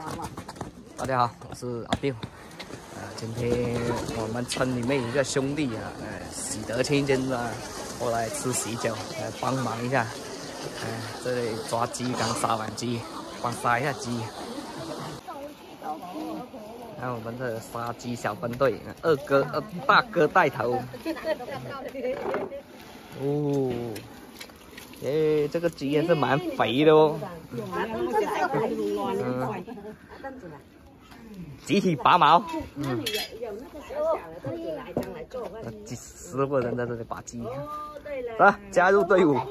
大家好，我是阿彪。今天我们村里面有一个兄弟啊，喜得千金啊，过来吃喜酒，来帮忙一下。这里抓鸡，刚杀完鸡，帮杀一下鸡。看我们的杀鸡小分队，大哥带头。哦，耶，这个鸡也是蛮肥的哦。集体拔毛。10个人在这里拔鸡。走，加入队伍。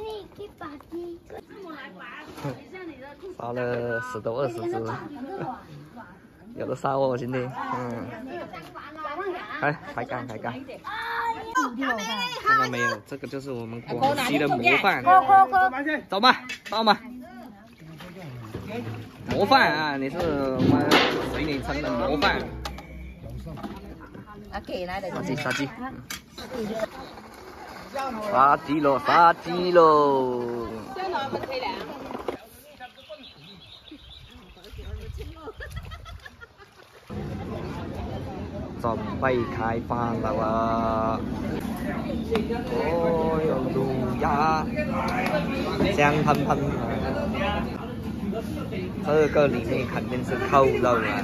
杀了10多20只，有的杀我今天。开干！看到没有？这个就是我们广西的模范。走吧，到嘛。模范啊！你是我们水里村的模范。杀鸡！杀鸡喽！準備開飯啦喎！哦呦，卤鸭香噴噴。这个里面肯定是扣肉了，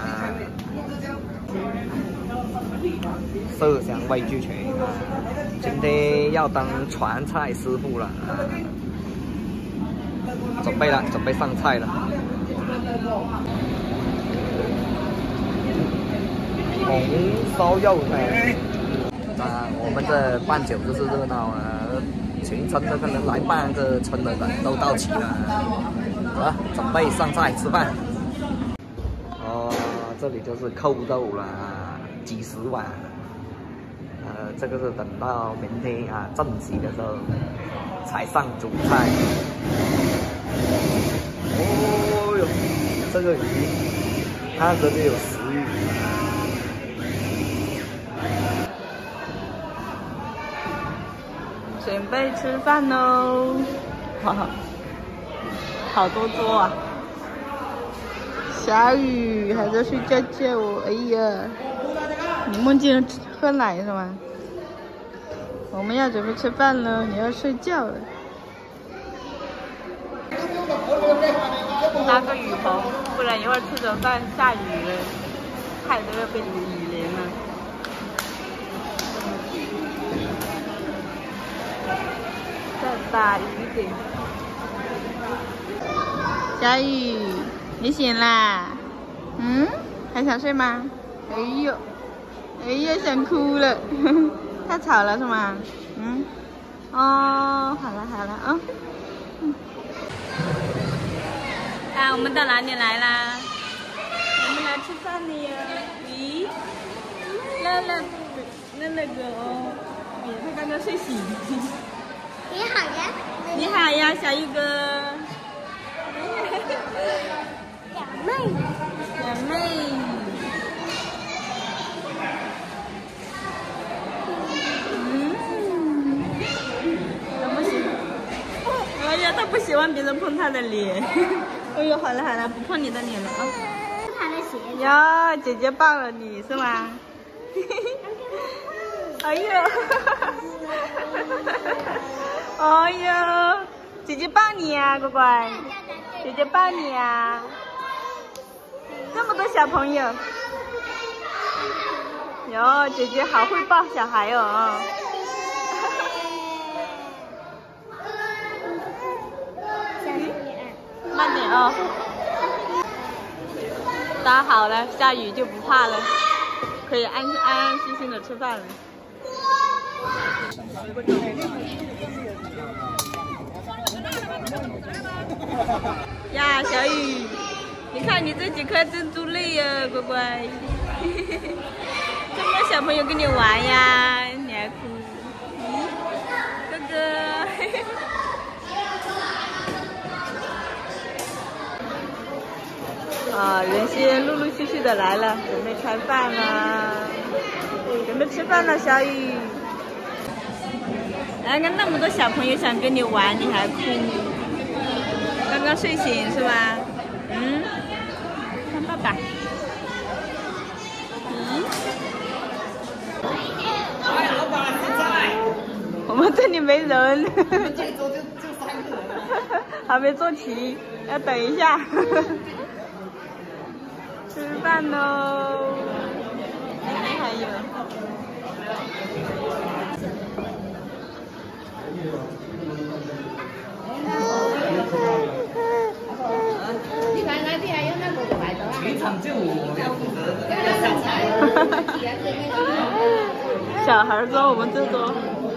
色香味俱全。今天要当传菜师傅了，准备上菜了。红烧肉菜。我们这办酒就是热闹啊，全村的可能来半个村的人都到齐了。准备上菜吃饭。这里就是扣肉了，几十碗。这个是等到明天啊正席的时候才上主菜。哦哟，这个鱼看着就有食欲。 准备吃饭喽！好多桌啊！小雨还在睡觉觉哦，哎呀，你梦见喝奶是吗？我们要准备吃饭了，你要睡觉了。搭个雨棚，不然一会儿吃着饭下雨了，菜都要被雨淋了。再大一点。小雨，你醒啦？还想睡吗？哎呀，想哭了，太吵了是吗？哦，好了啊。我们到哪里来啦？我们来吃饭了呀。咦，那个哦，他刚刚睡醒。 你好呀。 你好呀，小玉哥。小妹。他不喜欢。哎呀，他不喜欢别人碰他的脸。哎呦，好了，不碰你的脸了啊。 他的鞋。 呀，姐姐抱了你是吗？哎呦。哎呦，姐姐抱你呀，乖乖。姐姐抱你呀。这么多小朋友。哟，姐姐好会抱小孩哦。慢点哦。搭好了，下雨就不怕了，可以安心的吃饭了。呀，小雨，你看你这几颗珍珠泪呀，乖乖。这么多小朋友跟你玩呀，你还哭？哥哥。人先陆续的来了，准备开饭了，准备吃饭了，小雨。看那么多小朋友想跟你玩，你还哭？刚刚睡醒是吧？看到看。我们这里没人，还没坐齐，要等一下。吃饭喽，里面还有。 你看那边还有那个外头啊？ 全场就我两个。 小孩桌，我们这桌。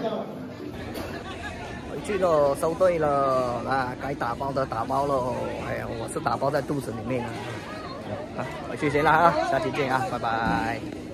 回去了，收队了，啊，该打包的打包喽。哎呀，我是打包在肚子里面了。啊，回去先啦啊，下期见啊，拜拜。